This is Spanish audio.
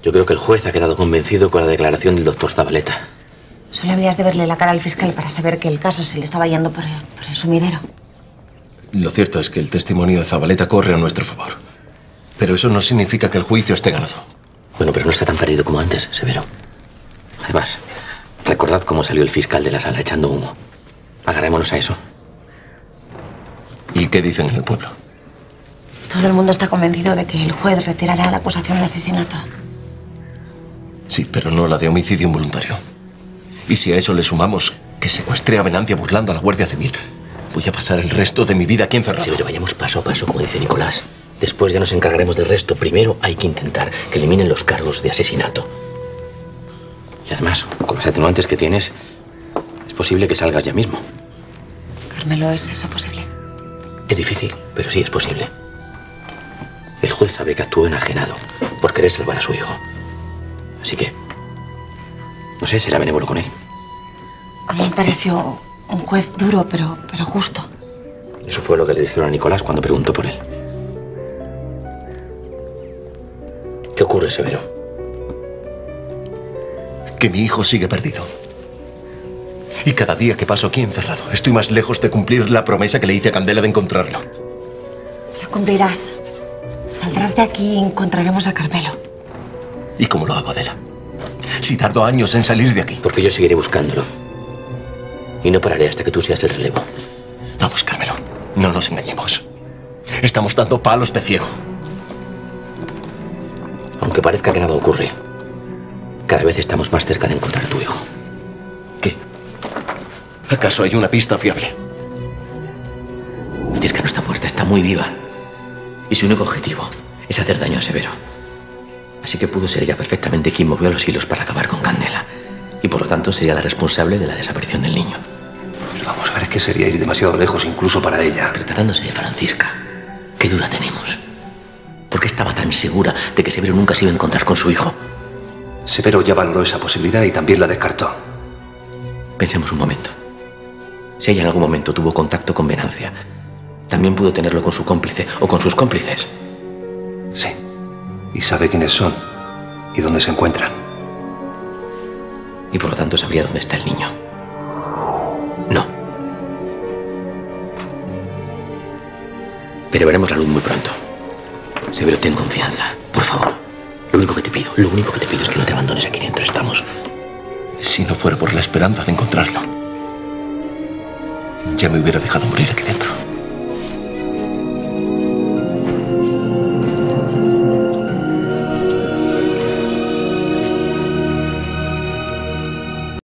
Yo creo que el juez ha quedado convencido con la declaración del doctor Zabaleta. Solo habrías de verle la cara al fiscal para saber que el caso se le estaba yendo por el sumidero. Lo cierto es que el testimonio de Zabaleta corre a nuestro favor. Pero eso no significa que el juicio esté ganado. Bueno, pero no está tan perdido como antes, Severo. Además, recordad cómo salió el fiscal de la sala echando humo. Agarrémonos a eso. ¿Y qué dicen en el pueblo? Todo el mundo está convencido de que el juez retirará la acusación de asesinato. Sí, pero no la de homicidio involuntario. Y si a eso le sumamos que secuestré a Venancia burlando a la Guardia Civil, voy a pasar el resto de mi vida aquí encerrado. Severo, vayamos paso a paso, como dice Nicolás. Después ya nos encargaremos del resto. Primero hay que intentar que eliminen los cargos de asesinato. Y además, con los atenuantes que tienes, es posible que salgas ya mismo. Carmelo, ¿es eso posible? Es difícil, pero sí es posible. El juez sabe que actuó enajenado por querer salvar a su hijo. Así que, no sé, será benévolo con él. A mí me pareció un juez duro, pero justo. Eso fue lo que le dijeron a Nicolás cuando preguntó por él. ¿Qué ocurre, Severo? Que mi hijo sigue perdido. Y cada día que paso aquí encerrado, estoy más lejos de cumplir la promesa que le hice a Candela de encontrarlo. La cumplirás. Saldrás de aquí y encontraremos a Carmelo. ¿Y cómo lo hago, Adela? Si tardo años en salir de aquí. Porque yo seguiré buscándolo. Y no pararé hasta que tú seas el relevo. Vamos, Carmelo. No nos engañemos. Estamos dando palos de ciego. Aunque parezca que nada ocurre, cada vez estamos más cerca de encontrar a tu hijo. ¿Qué? ¿Acaso hay una pista fiable? Francisca no está muerta, está muy viva. Y su único objetivo es hacer daño a Severo. Así que pudo ser ella perfectamente quien movió los hilos para acabar con Candela. Y por lo tanto sería la responsable de la desaparición del niño. Pero vamos a ver, es que sería ir demasiado lejos incluso para ella. Pero tratándose de Francisca, ¿qué duda tenemos? ¿Por qué estaba tan segura de que Severo nunca se iba a encontrar con su hijo? Severo ya valoró esa posibilidad y también la descartó. Pensemos un momento. Si ella en algún momento tuvo contacto con Venancia, también pudo tenerlo con su cómplice o con sus cómplices. Sí. Y sabe quiénes son y dónde se encuentran. Y por lo tanto sabría dónde está el niño. No. Pero veremos la luz muy pronto. Severo, ten confianza, por favor. Lo único que te pido es que no te abandones aquí dentro. Estamos. Si no fuera por la esperanza de encontrarlo, ya me hubiera dejado morir aquí dentro.